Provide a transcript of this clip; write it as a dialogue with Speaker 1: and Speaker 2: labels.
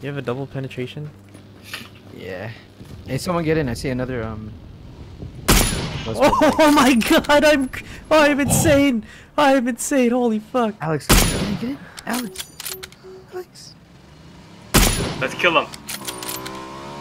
Speaker 1: You have a double penetration?
Speaker 2: Yeah. Hey, someone get in. I see another
Speaker 1: Oh my god, I'm insane! I'm insane, holy fuck.
Speaker 2: Alex, can you get in? Alex.
Speaker 3: Let's kill him.